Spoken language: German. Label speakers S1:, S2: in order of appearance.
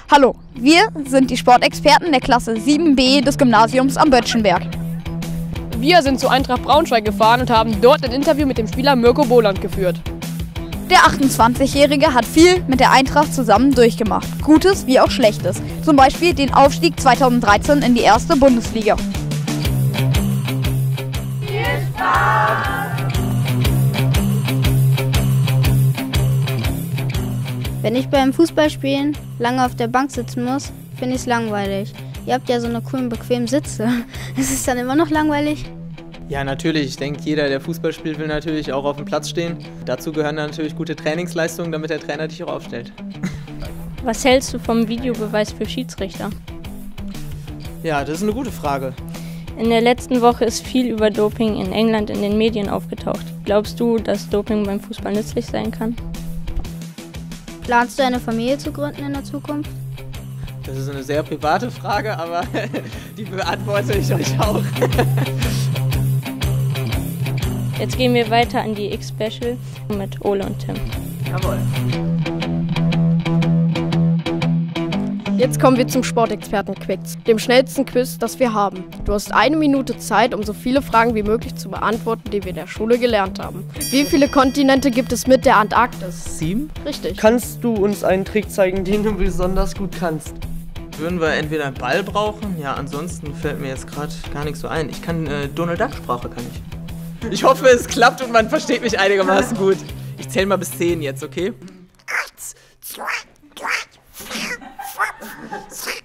S1: Hallo, wir sind die Sportexperten der Klasse 7b des Gymnasiums am Böttchenberg.
S2: Wir sind zu Eintracht Braunschweig gefahren und haben dort ein Interview mit dem Spieler Mirko Boland geführt.
S1: Der 28-Jährige hat viel mit der Eintracht zusammen durchgemacht. Gutes wie auch Schlechtes. Zum Beispiel den Aufstieg 2013 in die erste Bundesliga. Viel Spaß!
S3: Wenn ich beim Fußballspielen lange auf der Bank sitzen muss, finde ich es langweilig. Ihr habt ja so eine coolen, bequemen Sitze. Ist es dann immer noch langweilig?
S4: Ja, natürlich. Ich denke, jeder, der Fußball spielt, will natürlich auch auf dem Platz stehen. Dazu gehören natürlich gute Trainingsleistungen, damit der Trainer dich auch aufstellt.
S5: Was hältst du vom Videobeweis für Schiedsrichter?
S4: Ja, das ist eine gute Frage.
S5: In der letzten Woche ist viel über Doping in England in den Medien aufgetaucht. Glaubst du, dass Doping beim Fußball nützlich sein kann?
S3: Planst du eine Familie zu gründen in der Zukunft?
S4: Das ist eine sehr private Frage, aber die beantworte ich euch auch.
S5: Jetzt gehen wir weiter an die X-Special mit Ole und Tim.
S4: Jawohl.
S2: Jetzt kommen wir zum Sportexperten-Quiz, dem schnellsten Quiz, das wir haben. Du hast 1 Minute Zeit, um so viele Fragen wie möglich zu beantworten, die wir in der Schule gelernt haben. Wie viele Kontinente gibt es mit der Antarktis?
S6: 7?
S2: Richtig.
S6: Kannst du uns einen Trick zeigen, den du besonders gut kannst?
S4: Würden wir entweder einen Ball brauchen? Ja, ansonsten fällt mir jetzt gerade gar nichts so ein. Ich kann Donald Duck Sprache, kann ich. Ich hoffe, es klappt und man versteht mich einigermaßen gut. Ich zähle mal bis 10 jetzt, okay? 1, 2, 3, 4, 5, 6.